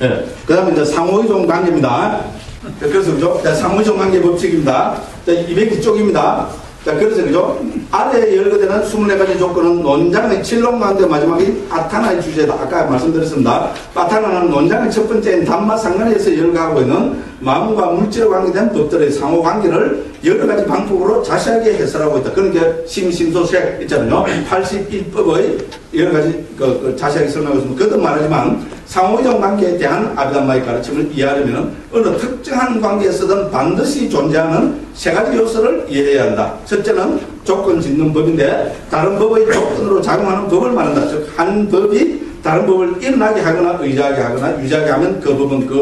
예. 그 다음에 이제 상호이종 관계입니다. 그래서 그죠? 상호이종 관계 법칙입니다. 202쪽입니다. 자, 그래서 그죠? 아래에 열거되는 24가지 조건은 논장의 칠론 가운데 마지막이 바타나의 주제다. 아까 말씀드렸습니다. 바타나는 논장의 첫 번째인 단맛 상관에서 열거하고 있는 마음과 물질에 관계된 법들의 상호 관계를 여러 가지 방법으로 자세하게 해설하고 있다. 그런 게 심심소색 있잖아요. 81법의 여러 가지 자세하게 설명하고 있습니다. 그것도 말하지만 상호이종 관계에 대한 아비담마의 가르침을 이해하려면 어느 특정한 관계에서든 반드시 존재하는 세 가지 요소를 이해해야 한다. 첫째는 조건 짓는 법인데 다른 법의 조건으로 작용하는 법을 말한다. 즉 한 법이 다른 법을 일어나게 하거나 의지하게 하거나 유지하게 하면 그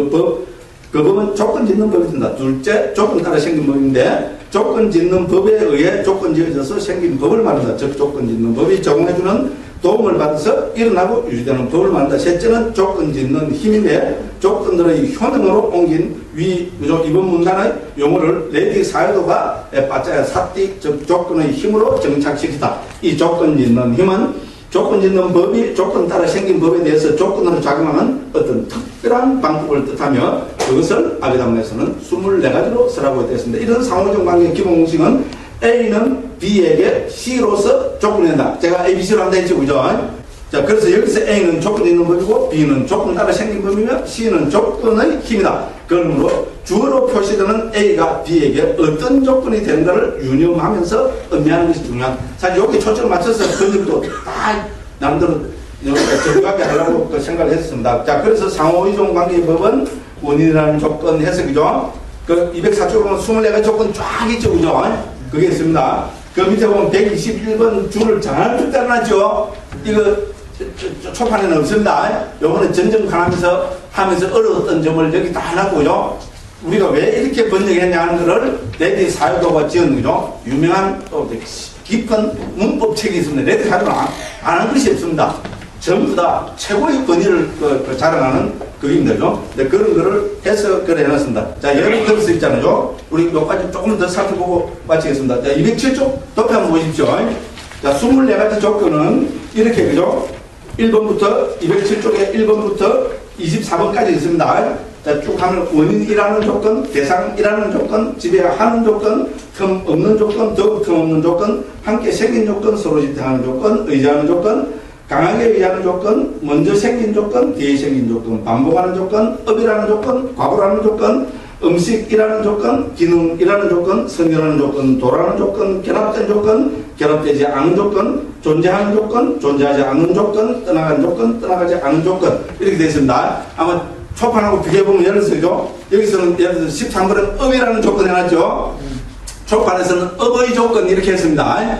법은 조건 짓는 법이 된다. 둘째, 조건 따라 생긴 법인데 조건 짓는 법에 의해 조건 지어져서 생긴 법을 말한다. 즉 조건 짓는 법이 제공해주는 도움을 받아서 일어나고 유지되는 법을 말한다. 셋째는 조건 짓는 힘인데 조건들의 효능으로 옮긴 이번 문단의 용어를 레디 사유도가 빠짜야 사띠 즉 조건의 힘으로 정착시키다. 이 조건 짓는 힘은 조건 짓는 법이 조건 따라 생긴 법에 대해서 조건으로 작용하는 어떤 특별한 방법을 뜻하며 그것을 아비담마에서는 24가지로 설하고 있습니다. 이런 상호적 관계의 기본 공식은 A는 B에게 C로서 조건된다. 제가 ABC로 한다 했죠, 그죠? 자, 그래서 여기서 A는 조건 있는 법이고 B는 조건 따라 생긴 법이며 C는 조건의 힘이다. 그러므로 주어로 표시되는 A가 B에게 어떤 조건이 되는가를 유념하면서 의미하는 것이 중요한. 사실 여기 초점을 맞춰서 그들도 다 남들은 정확하게 하려고 생각을 했습니다. 자, 그래서 상호이종 관계의 법은 원인이라는 조건 해석이죠. 그 204쪽에 보면 24가지 조건 쫙 있죠, 그죠? 그게 있습니다. 그 밑에 보면 121번 줄을 잘 따라놨죠. 이거 초판에는 없습니다. 요거는 전정하면서 어려웠던 점을 여기 다 해놨고요. 우리가 왜 이렇게 번역했냐 하는 거를 레디 사유도가 지은 거죠. 유명한 또 깊은 문법책이 있습니다. 레디 사유도는 안 한 것이 없습니다. 전부 다 최고의 권위를 자랑하는 그림들죠. 그런 거를 해석을 해놨습니다. 자, 예를 들어서 있잖아요. 우리 여기까지 조금 더 살펴보고 마치겠습니다. 자, 207쪽 도표 한번 보십시오. 자, 24가지 조건은 이렇게, 그죠? 1번부터 207쪽에 1번부터 24번까지 있습니다. 자, 쭉 하면 원인이라는 조건, 대상이라는 조건, 지배하는 조건, 틈 없는 조건, 더욱 틈 없는 조건, 함께 생긴 조건, 서로 지탱하는 조건, 의지하는 조건, 강하게 의지하는 조건, 먼저 생긴 조건, 뒤에 생긴 조건, 반복하는 조건, 업이라는 조건, 과거라는 조건, 음식이라는 조건, 기능이라는 조건, 성결하는 조건, 도라는 조건, 결합된 조건, 결합되지 않은 조건, 존재하는 조건, 존재하지 않는 조건, 떠나간 조건, 떠나가지 않은 조건 이렇게 되어 있습니다. 아마 초판하고 비교해보면 예를 들어서 여기서는 예를 들어서 13번은 업이라는 조건 해놨죠. 초판에서는 업의 조건 이렇게 했습니다.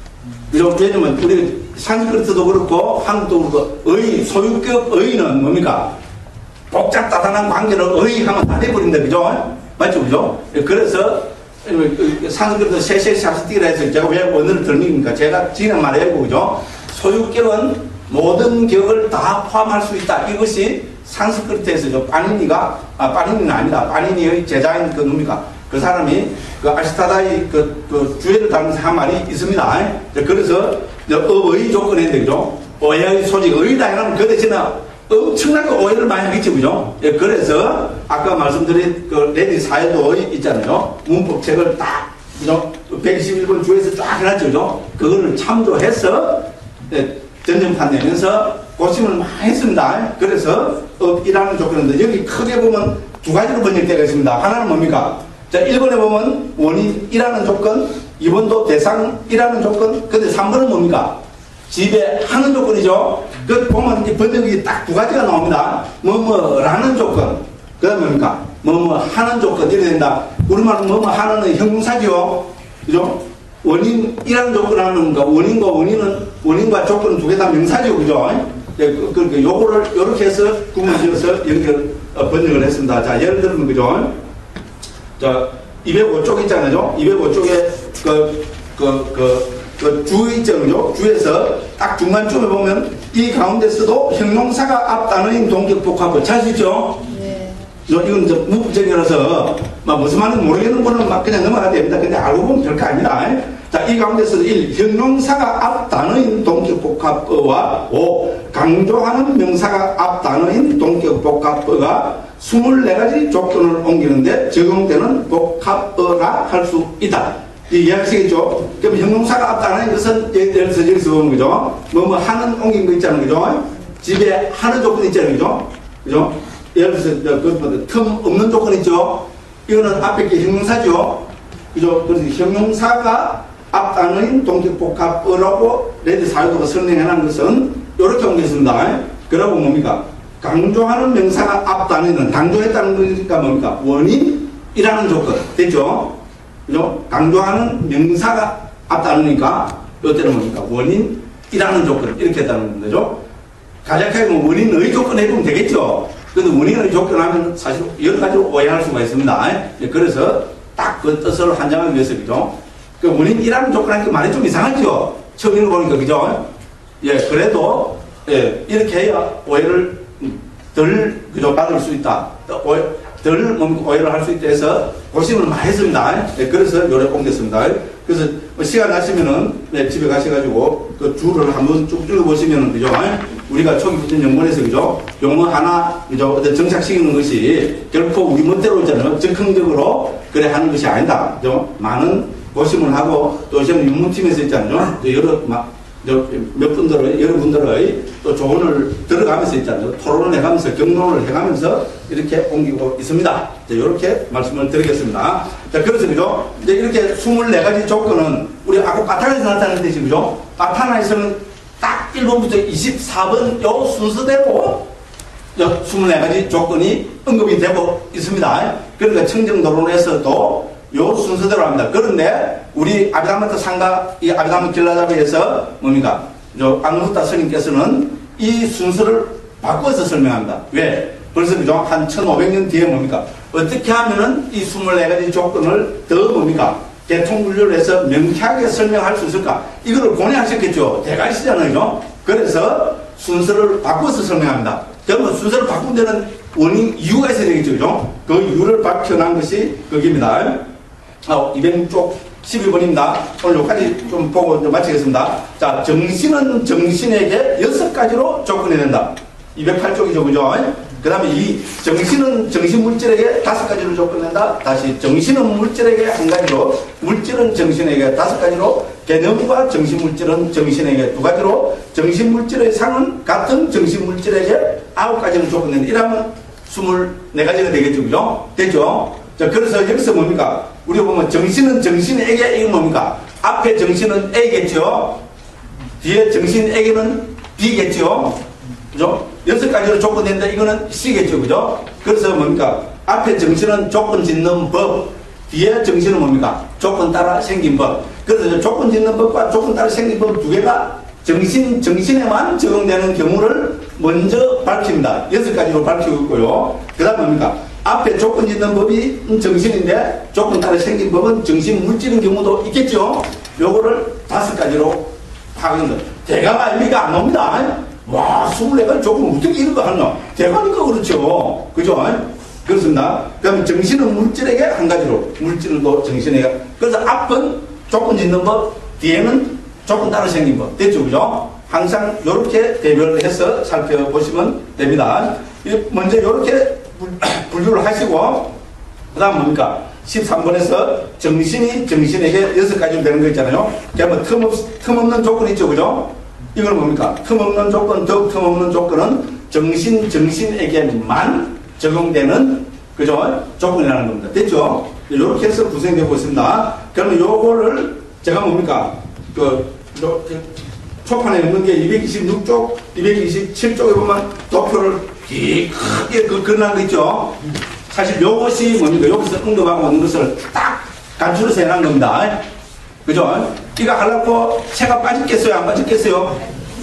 왜냐면 우리 산스크리트도 그렇고 한국도 그렇고 소유격 의는 뭡니까? 복잡다단한 관계를 의하면 다 돼버린다, 그죠? 맞죠, 그죠? 그래서 산스크리트 세세샤스티라 해서 제가 왜 원어를 들립니까? 제가 지난 말에 알고, 그죠? 소유격은 모든 격을 다 포함할 수 있다. 이것이 산스크리트에서죠. 빠니니는 아니다. 빠니니의 제자인 그 뭡니까? 그 사람이 그 아시타다의 그 주제를 다루면서 한 말이 있습니다. 그래서 업의 조건인데, 그죠? 오해의 소식, 의다 해놓으면 그 대신에 엄청나게 오해를 많이 하겠죠, 그죠? 예, 그래서 아까 말씀드린 그 레디 사유도 있잖아요. 문법책을 딱, 그죠? 121번 주에서 쫙 해놨죠, 그죠? 그거를 참조해서 전정판 내면서 고심을 많이 했습니다. 그래서 업이라는 조건인데 여기 크게 보면 두 가지로 번역되어 있습니다. 하나는 뭡니까? 자, 1번에 보면 원인이라는 조건, 2번도 대상이라는 조건, 근데 3번은 뭡니까? 지배하는 조건이죠. 그 보면 이 번역이 딱 두 가지가 나옵니다. 뭐뭐라는 조건, 그 다음에 뭡니까? 뭐뭐 하는 조건, 이렇게 된다. 우리말은 뭐뭐 하는은 형용사죠. 그죠? 원인이라는 조건을 하는 건가? 원인과 조건은 두 개 다 명사죠. 그죠? 그러니까 요거를 요렇게 해서 구분 지어서 번역을 했습니다. 자, 예를 들면, 그죠? 자, 205쪽 있잖아요. 205쪽에 주 있잖아요. 주에서 딱 중간쯤에 보면 이 가운데서도 형용사가 앞 단어인 동격 복합을 잘 수 있죠? 네. 이건 이제 문법적이라서 무슨 말인지 모르겠는 분은 막 그냥 넘어가야 됩니다. 근데 알고 보면 별거 아니다. 자, 이 가운데서 1. 형용사가 앞 단어인 동격복합어와 5. 강조하는 명사가 앞 단어인 동격복합어가 24가지 조건을 옮기는데 적용되는 복합어라 할 수 있다. 이 이해하시겠죠? 그럼 형용사가 앞 단어인 것은 예를 들어서 여기서 보는 거죠. 뭐 하는 옮긴 거 있잖아요. 그죠? 집에 하는 조건 있잖아요. 그죠? 그죠? 예를 들어서 틈 없는 조건 있죠? 이거는 앞에 게 형용사죠? 그죠? 그래서 형용사가 앞 단어인 동격복합어라고 레드 사유도가 설명해놓은 것은 이렇게 옮겼습니다. 그러고 뭡니까? 강조하는 명사가 앞 단어는 강조했다는 거니까 뭡니까? 원인이라는 조건. 됐죠? 그죠? 강조하는 명사가 앞 단어니까 이때는 뭡니까? 원인이라는 조건. 이렇게 했다는 거죠. 간략하게 뭐 원인의 조건 해보면 되겠죠? 근데 원인의 조건 하면 사실 여러 가지로 오해할 수가 있습니다. 그래서 딱 그 뜻을 한정하기 위해서, 그죠? 그 원인이라는 조건하니까 말이 좀 이상하죠? 처음 읽어보니까, 그죠? 예, 그래도, 예, 이렇게 해야 오해를 그죠? 받을 수 있다. 오해를 할 수 있다 해서 고심을 많이 했습니다. 예, 그래서 요래 옮겼습니다. 그래서 뭐 시간 나시면은, 네, 집에 가셔가지고 그 줄을 한번 쭉 읽어보시면은, 그죠? 우리가 초기 붙은 영문에서, 그죠? 용어 하나, 그죠? 어떤 정착시키는 것이 결코 우리 멋대로 있잖아요. 즉흥적으로 그래 하는 것이 아니다. 그죠? 많은 고심을 하고 또 지금 육문팀에서 있잖아요. 몇 분들의, 여러분들의 또 조언을 들어가면서 있잖아요. 토론을 해가면서, 경론을 해가면서 이렇게 옮기고 있습니다. 이렇게 말씀을 드리겠습니다. 자, 그래서, 그죠? 이제 이렇게 24가지 조건은 우리 아까 바탕에서 나타낸 뜻이, 그죠? 바탕에서는 딱 1번부터 24번 요 순서대로 24가지 조건이 언급이 되고 있습니다. 그러니까 청정도론에서도 요 순서대로 합니다. 그런데 우리 아비다마트 상가, 이 아비다마트 길라잡이에서 뭡니까? 앙누타 스님께서는 이 순서를 바꿔서 설명합니다. 왜? 벌써 그죠? 한 1500년 뒤에 뭡니까? 어떻게 하면은 이 24가지 조건을 더 뭡니까? 대통분류를 해서 명쾌하게 설명할 수 있을까? 이거를 고뇌하셨겠죠? 대가시잖아요. 그래서 순서를 바꿔서 설명합니다. 그러면 순서를 바꾼 데는 원인, 이유가 있어야 되겠죠? 그죠? 그 이유를 밝혀낸 것이 거기입니다. 206쪽 12번입니다. 오늘 여기까지 좀 보고 좀 마치겠습니다. 자, 정신은 정신에게 6가지로 조건이 된다. 208쪽이죠. 그죠? 그 다음에 이 정신은 정신 물질에게 5가지로 조건된다. 다시 정신은 물질에게 1가지로, 물질은 정신에게 5가지로, 개념과 정신 물질은 정신에게 2가지로, 정신 물질의 상은 같은 정신 물질에게 9가지로 조건된다. 이러면 24가지가 되겠죠. 그죠? 됐죠? 자, 그래서 여기서 뭡니까? 우리가 보면 정신은 정신에게, 이건 뭡니까? 앞에 정신은 A겠죠? 뒤에 정신에게는 B겠죠? 그죠? 6가지로 조건된다. 이거는 C겠죠. 그죠? 그래서 뭡니까? 앞에 정신은 조건 짓는 법, 뒤에 정신은 뭡니까? 조건 따라 생긴 법. 그래서 조건 짓는 법과 조건 따라 생긴 법 두 개가 정신에만 적용되는 경우를 먼저 밝힙니다. 6가지로 밝히고 있고요. 그 다음 뭡니까? 앞에 조건 짓는 법이 정신인데 조건 따라 생긴 법은 정신 물질인 경우도 있겠죠. 요거를 5가지로 파악한다. 대가가 의미가 안 옵니다. 와, 24가지 조건 어떻게 이런 거 하냐? 대가니까 그렇죠. 그죠? 그렇습니다. 그러면 정신은 물질에게 1가지로, 물질도 정신에게. 그래서 앞은 조건 짓는 법, 뒤에는 조건 따라 생긴 법. 됐죠? 그죠? 항상 이렇게 대별을 해서 살펴보시면 됩니다. 먼저 이렇게 분류를 하시고, 그 다음 뭡니까? 13번에서 정신이 정신에게 6가지로 되는 거 있잖아요. 그러면 틈없는 조건 있죠. 그죠? 이건 뭡니까? 틈없는 조건, 더욱 틈없는 조건은 정신에게만 적용되는, 그죠? 조건이라는 겁니다. 됐죠? 이렇게 해서 구성되고 있습니다. 그러면 요거를 제가 뭡니까? 초판에 있는 게 226쪽, 227쪽에 보면 도표를 크게 그려놓은 거 있죠? 사실 요것이 뭡니까? 여기서 언급하고 있는 것을 딱 간추려서 해놓은 겁니다. 그죠? 이거 하려고 채가 빠졌겠어요? 안 빠졌겠어요?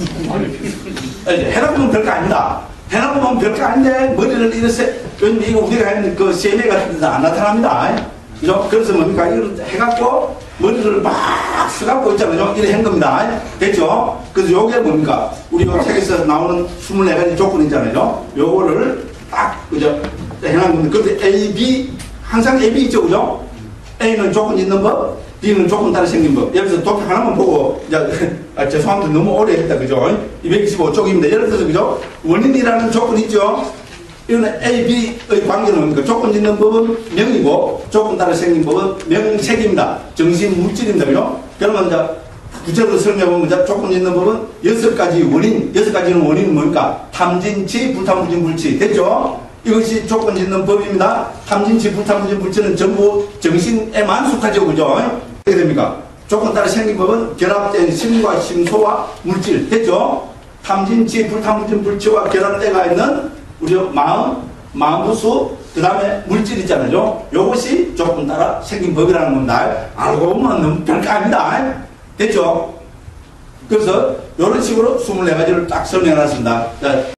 해놓으면 별거 아닙니다. 해놓으면 별거 아닌데 머리를 이렇게, 이거 우리가 하는 그 세뇌 같은 데서 안 나타납니다. 그죠? 그래서 뭡니까? 이걸 해갖고 머리를 막 쓰갖고 있잖아요. 이래 한 겁니다. 됐죠? 그래서 요게 뭡니까? 우리 요 책에서 나오는 24가지 조건 있잖아요. 요거를 딱, 그죠? 해놓은 겁니다. 그런데 A, B, 항상 A, B 있죠? 그죠? A는 조건 있는 법, D는 조건 따라 생긴 법. 예를 들어서 도표 하나만 보고, 이제, 죄송합니다. 너무 오래 했다. 그죠? 225쪽입니다. 예를 들어서, 그죠? 원인이라는 조건이 있죠? 이거는 A, B의 관계는 그 조건 짓는 법은 명이고, 조건 따라 생긴 법은 명색입니다. 정신 물질입니다. 그죠? 그러면 이제, 구체적으로 설명해보면, 이제 조건 짓는 법은 6가지 원인, 6가지는 원인은 뭡니까? 탐진치, 불탐부진 불치. 됐죠? 이것이 조건 짓는 법입니다. 탐진치, 불탐부진 불치는 전부 정신에만 속하죠. 그죠? 어떻게 됩니까? 조건 따라 생긴 법은 결합된 심과 심소와 물질. 됐죠? 탐진치, 불탐부진 불치와 결합되어 있는 우리 마음부수, 그 다음에 물질 있잖아요. 요것이 조건 따라 생긴 법이라는 겁니다. 알고 보면 너무 별거 아닙니다. 됐죠? 그래서 이런 식으로 24가지를 딱 설명해 놨습니다.